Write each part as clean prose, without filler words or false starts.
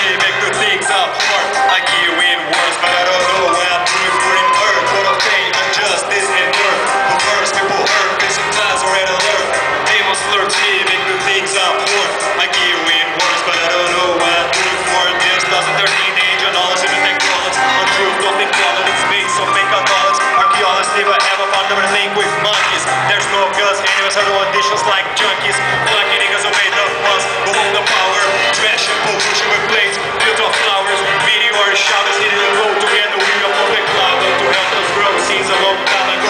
cheap, make the things up hard. I give in words, but I don't know why I'm doing for in earth. What of pain, injustice, and earth. The worst people hurt, they sometimes are at alert. They must learn cheap, make the things up hard. I give in words, but I don't know why I'm doing for this. 2013 age of knowledge and technology. On truth, nothing valid, it's made so fake knowledge. Archaeologists never ever found them link with monkeys. There's no guns, animals are auditions like junkies. Lucky niggas who made the fuss, who hold the power. Trash and pollution with plates, built of flowers. Meteor showers hitting the road together. We are on the cloud to help us grow. Seems a long time ago.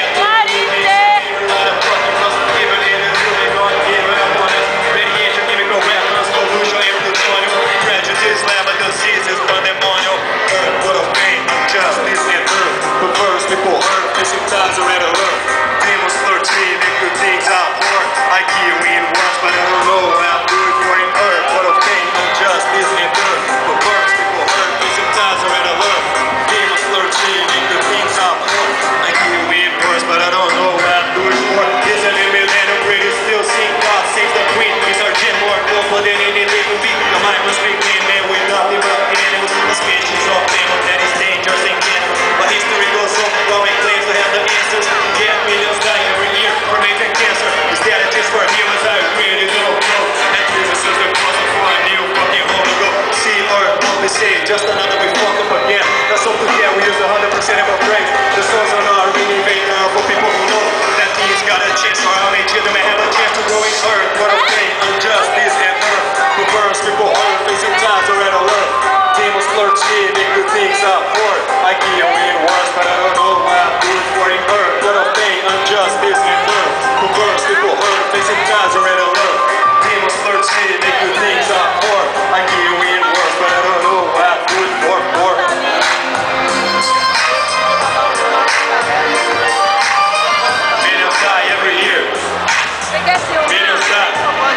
People hurt, missing times are at alert. Demons flirt, see, make good things out hard. I give in words, but I don't know how to do it for in earth. What of pain, injustice, and dirt. But birds, people hurt, missing times are at alert. Demons flirt, see, make good things out hard. I give in words, but I don't know how to do it for. Isn't it millennium greatest still sing God saves the queen? These are gem more powerful than anything would be. The mind must be clean, man, with nothing but animals. The species of animals that is dangerous and cancer. But history goes on. Growing claims to have the answers. Yet millions die every year from making cancer. Is that a test for humans? I really don't know. And this is the cause for a new fucking home to go. See or don't be saved. Just another we fuck up again. That's all to get. We use 100% of our brains. The songs are not really vague now for people who know that these got a chance. Or how many children may have a chance to grow in earth. What of pain, injustice, and earth. Who burns people hurt, facing times are at alert. Demons flirt, see, make good things out hard. I give in words, but I don't know why I'm doing for in earth. What of pain, injustice, and earth. Who burns people hurt, facing times are at alert. Demons flirt, see, make good things out hard. I give in words, but I don't know why I'm doing for. Millions die every year. Millions die.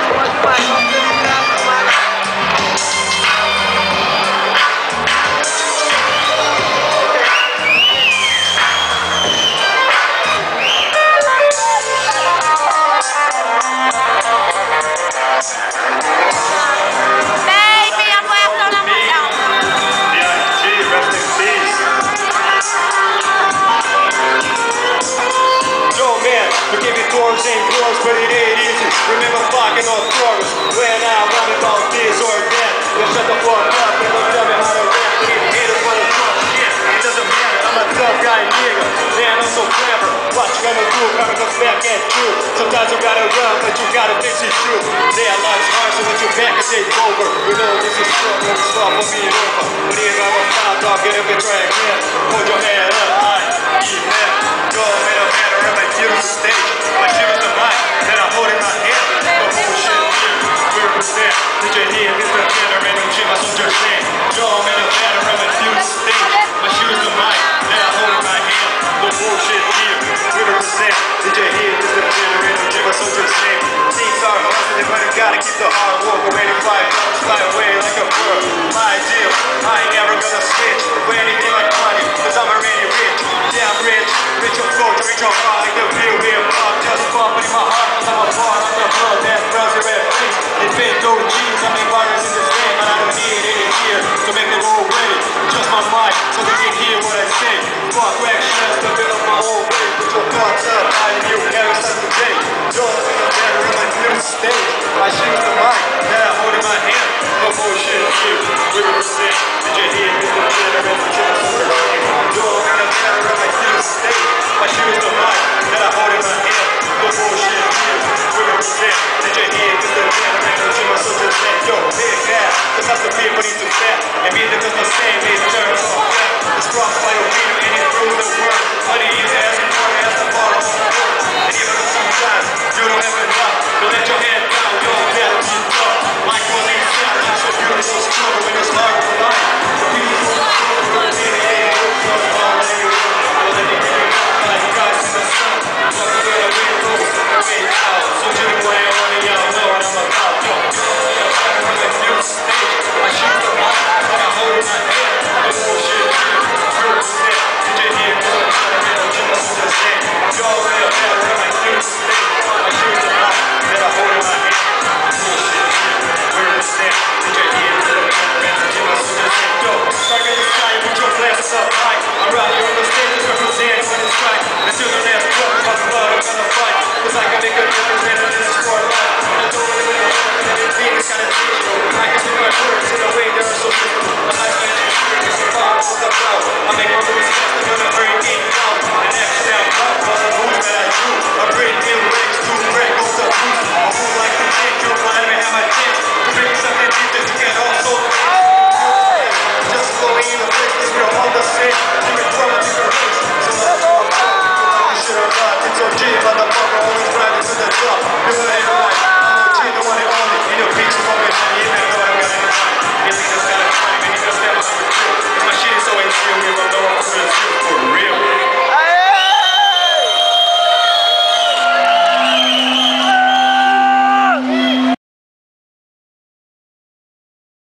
Ain't close, but it ain't easy. Remember fucking on quarters when I rhyme about this or that. Well, shut the fuck up and don't tell me how to rap. But if haters wanna talk shit, it doesn't matter. I'm a tough guy, nigga. Man, I'm so clever. What you gonna do? Karma comes back at you. Sometimes you gotta run, but you gotta fix it true. Their life's hard, so when you're back, it takes over. We know this is short, no stop for being over. But if I'm a foul dog, get up and try again. Hold your head up high, keep that. Go, man, I'm better, I'm like you on the stage. My shit is the mic that I'm holding my hand. No bullshit here, we represent. Did you hear this? The gentleman who keep my soldier saying, yo, man, I'm better, I'm like you on the stage. My shit is the mic that I'm holding my hand. No bullshit here, we represent. Did you hear this? The gentleman who keep my soldier saying, things are hustling, but you gotta keep the hard work. Away to fly away like a bird. My deal, I ain't never gonna switch for anything like money, cause I'm already rich. Yeah, I'm rich, rich of culture, rich of heart, like the real pop. Just pumping in my heart, cause I'm a part of the blood that runs your red face. It's been those jeans, I make bars in this game, but I don't need any gear to make them go away. Just my mic, so they can hear what I say. Fuck rap shit, to build up my own way. Put your thoughts up, I am you, never stop today. Don't be a better in my new stage. I choose the mic that I hold in my hand. No bullshit here, we represent. Did you hear me? The gentleman, the gentleman. Don't be a better in my new stage. I choose the mic that I hold in my hand. No bullshit here, we represent. Did you hear me? The gentleman, the gentleman. So just say, yo, big ass, cause that's the people need to fat. And me that does the same, they turn us all fat. It's crossed by your feet and it through the word. Honey, you ask me, has to follow on the word. And even though sometimes you don't have enough, don't let your hand